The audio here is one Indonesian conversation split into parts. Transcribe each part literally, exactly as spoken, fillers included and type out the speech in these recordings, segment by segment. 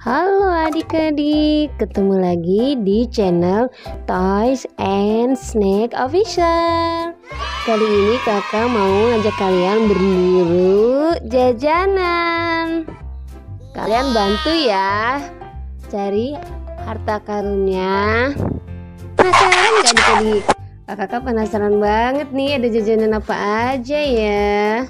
Halo adik-adik, ketemu lagi di channel Toys and Snack Official. Kali ini kakak mau ngajak kalian berburu jajanan. Kalian bantu ya cari harta karunnya. Penasaran gak adik-adik? Kakak penasaran banget nih ada jajanan apa aja ya.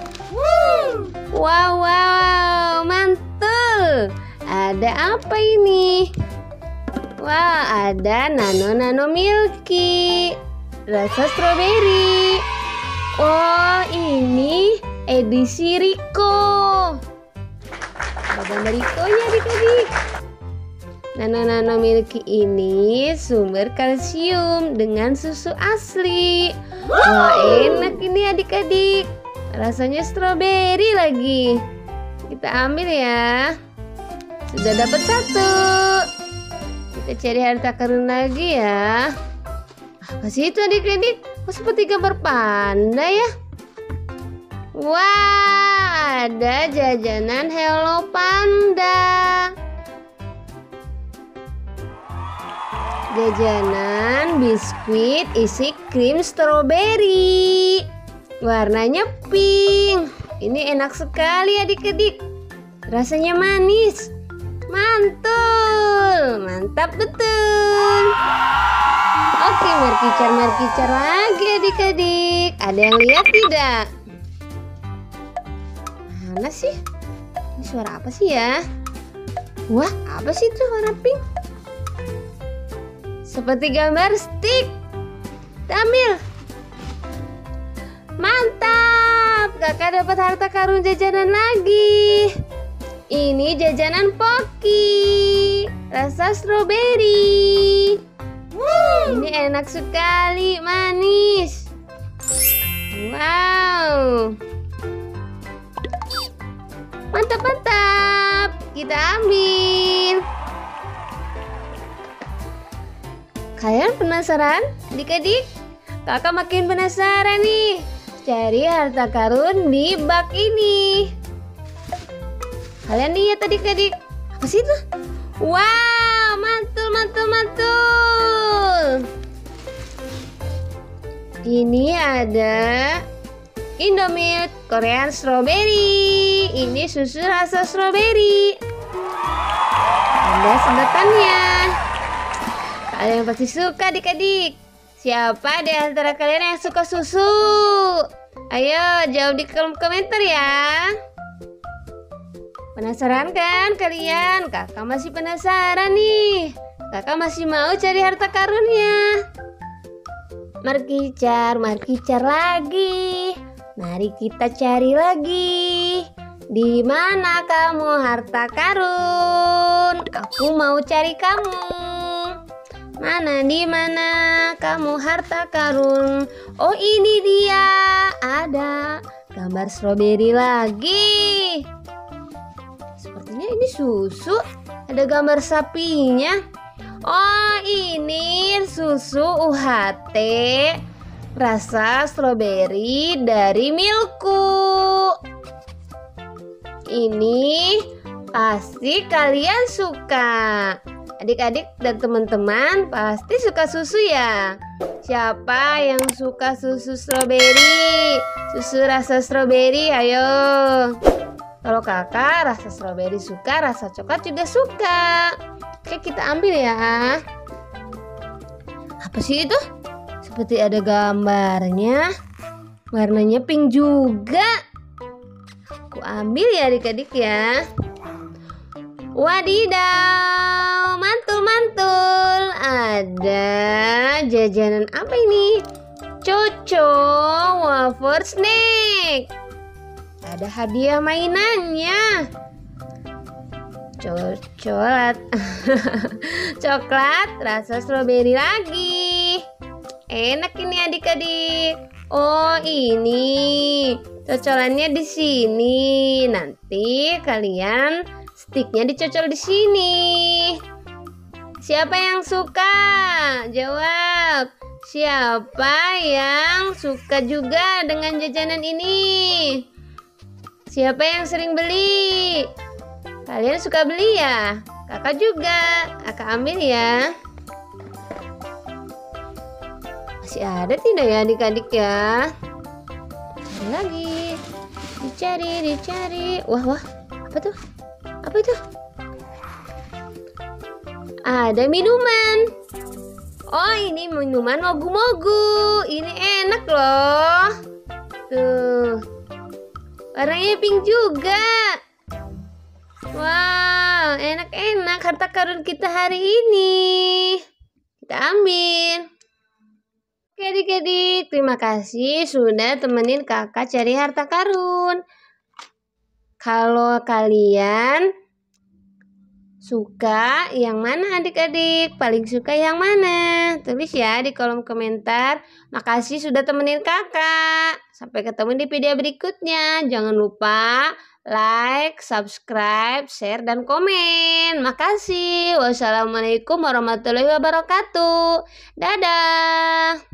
Wow, wow, mantul. Ada apa ini? Wah, ada Nano Nano Milky rasa stroberi. Oh, ini edisi Rico. Ada gambar Riconya adik-adik. Nano Nano Milky ini sumber kalsium dengan susu asli. Wah, enak ini adik-adik. Rasanya stroberi lagi. Kita ambil ya. Sudah dapat satu. Kita cari harta karun lagi ya. Apa sih itu adik-adik? Kok seperti gambar panda ya? Wah, ada jajanan Hello Panda. Jajanan biskuit isi krim stroberi. Warnanya pink. Ini enak sekali adik-adik. Rasanya manis. Mantul, mantap betul. Oke, merkicar-merkicar lagi adik-adik. Ada yang lihat tidak? Mana sih? Ini suara apa sih ya? Wah, apa sih itu warna pink? Seperti gambar stick. Kita ambil. Mantap, kakak dapat harta karun jajanan lagi. Ini jajanan Pocky rasa stroberi. Ini enak sekali, manis. Wow, mantap-mantap. Kita ambil. Kalian penasaran adik-adik? Kakak makin penasaran nih. Cari harta karun di bak ini. Kalian lihat adik-adik, apa sih itu? Wow, mantul, mantul, mantul. Ini ada Indomilk Korean Strawberry. Ini susu rasa strawberry. Ada sedotannya. Kalian pasti suka adik-adik. Siapa di antara kalian yang suka susu? Ayo jawab di kolom komentar ya. Penasaran kan kalian? Kakak masih penasaran nih. Kakak masih mau cari harta karunnya. Merkicar, merkicar lagi. Mari kita cari lagi. Di mana kamu harta karun? Aku mau cari kamu. Mana di mana kamu harta karun? Oh, ini dia. Ada gambar stroberi lagi. Sepertinya ini susu. Ada gambar sapinya. Oh, ini susu U H T rasa stroberi dari Milku. Ini pasti kalian suka. Adik-adik dan teman-teman pasti suka susu ya. Siapa yang suka susu stroberi? Susu rasa stroberi, ayo. Kalau kakak rasa stroberi suka, rasa coklat juga suka. Oke, kita ambil ya. Apa sih itu? Seperti ada gambarnya. Warnanya pink juga. Aku ambil ya adik-adik ya. Wadidaw, mantul-mantul. Ada jajanan apa ini? Coco wafer snack. Ada hadiah mainannya. Coklat. Coklat rasa stroberi lagi. Enak ini adik-adik. Oh, ini cocolannya di sini. Nanti kalian stiknya dicocol di sini. Siapa yang suka? Jawab. Siapa yang suka juga dengan jajanan ini? Siapa yang sering beli? Kalian suka beli ya? Kakak juga. Kakak ambil ya. Masih ada tidak ya adik-adik ya? Cari lagi. Dicari, dicari. Wah, wah. Apa tuh? Apa itu? Ada minuman. Oh, ini minuman mogu-mogu. Ini enak loh. Tuh. Warnanya pink juga. Wow, enak-enak harta karun kita hari ini. Kita ambil. Oke adik-adik, terima kasih sudah temenin kakak cari harta karun. Kalau kalian suka yang mana adik-adik? Paling suka yang mana? Tulis ya di kolom komentar. Makasih sudah temenin kakak. Sampai ketemu di video berikutnya. Jangan lupa like, subscribe, share, dan komen. Makasih. Wassalamualaikum warahmatullahi wabarakatuh. Dadah.